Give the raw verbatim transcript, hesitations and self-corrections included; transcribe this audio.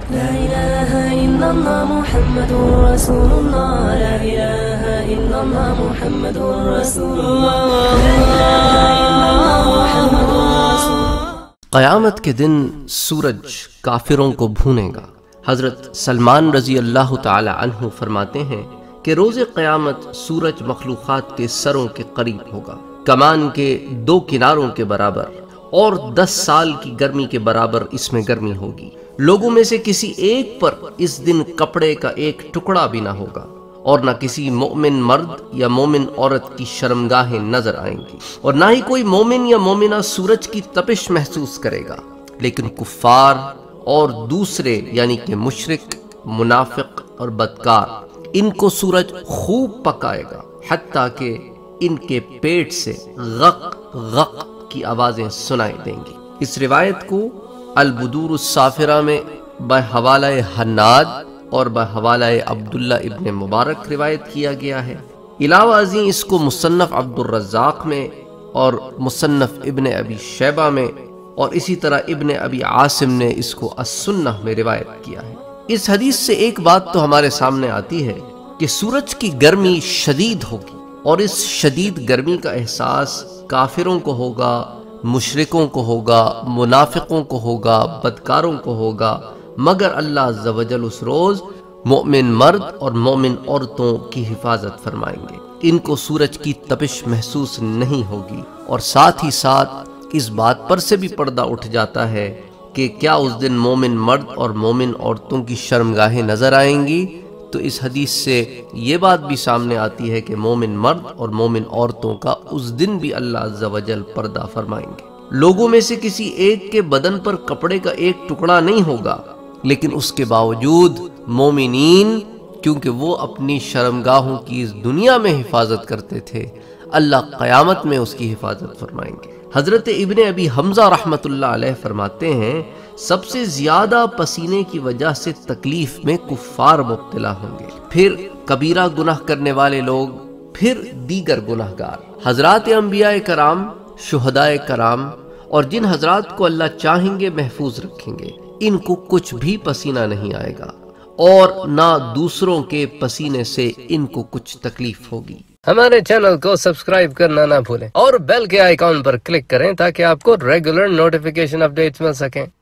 لا إله إلا الله محمد رسول الله لا إله إلا الله محمد رسول الله لا إله إلا الله محمد رسول الله۔ قیامت کے دن سورج کافروں کو بھونے گا۔ حضرت سلمان رضی اللہ تعالی عنہ فرماتے ہیں کہ روز قیامت سورج مخلوقات کے سروں کے قریب ہوگا، کمان کے دو کناروں کے برابر، اور دس سال کی گرمی کے برابر اس میں گرمی ہوگی۔ لوگوں میں سے کسی ایک پر اس دن کپڑے کا ایک ٹکڑا بھی نہ ہوگا، اور نہ کسی مومن مرد یا مومن عورت کی شرمگاہیں نظر آئیں گی، اور نہ ہی کوئی مومن یا مومنہ سورج کی تپش محسوس کرے گا، لیکن کفار اور دوسرے یعنی کہ مشرک، منافق اور بدکار، ان کو سورج خوب پکائے گا، حتیٰ کہ ان کے پیٹ سے غق غق کی آوازیں سنائی دیں گی۔ اس روایت کو البدور السافرہ میں بحوالہ حناد اور بحوالہ عبداللہ ابن مبارک روایت کیا گیا ہے۔ علاوہ ازیں اس کو مصنف عبد الرزاق میں اور مصنف ابن ابی شیبہ میں اور اسی طرح ابن ابی عاصم نے اس کو السنہ میں روایت کیا ہے۔ اس حدیث سے ایک بات تو ہمارے سامنے آتی ہے کہ سورج کی گرمی شدید ہوگی، اور اس شدید گرمی کا احساس کافروں کو ہوگا، مشرکوں کو ہوگا، منافقوں کو ہوگا، بدکاروں کو ہوگا، مگر اللہ عز و جل اس روز مومن مرد اور مومن عورتوں کی حفاظت فرمائیں گے۔ ان کو سورج کی تپش محسوس نہیں ہوگی، اور ساتھ ہی ساتھ اس بات پر سے بھی پردہ اٹھ جاتا ہے کہ کیا اس دن مومن مرد اور مومن عورتوں کی شرمگاہیں نظر آئیں گی؟ تو اس حدیث سے یہ بات بھی سامنے آتی ہے کہ مومن مرد اور مومن عورتوں کا اس دن بھی اللہ عز و جل پردہ فرمائیں گے۔ لوگوں میں سے کسی ایک کے بدن پر کپڑے کا ایک ٹکڑا نہیں ہوگا، لیکن اس کے باوجود مومنین، کیونکہ وہ اپنی شرمگاہوں کی اس دنیا میں حفاظت کرتے تھے، اللہ قیامت میں اس کی حفاظت فرمائیں گے۔ حضرت ابن ابی حمزہ رحمۃ اللہ علیہ فرماتے ہیں سب سے زیادہ پسینے کی وجہ سے تکلیف میں کفار مبتلا ہوں گے، پھر کبیرہ گناہ کرنے والے لوگ، پھر دیگر گناہ گار، حضرات انبیاء کرام، شہداء کرام، اور جن حضرات کو اللہ چاہیں گے محفوظ رکھیں گے، ان کو کچھ بھی پسینہ نہیں آئے گا، اور نہ دوسروں کے پسینے سے ان کو کچھ تکلیف ہوگی۔ ہمارے چینل کو سبسکرائب کرنا نہ بھولیں، اور بیل کے آئیکن پر کلک کریں تاکہ آپ کو ریگولر نوٹیفیکیشن اپڈیٹس مل سکیں۔